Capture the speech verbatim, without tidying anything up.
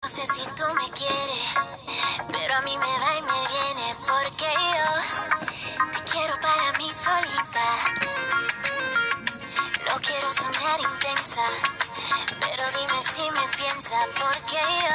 sé si tú me quieres, pero a mí me va y me viene, porque yo te quiero para mí solita. No quiero sonar intensa, pero dime si me piensas, porque yo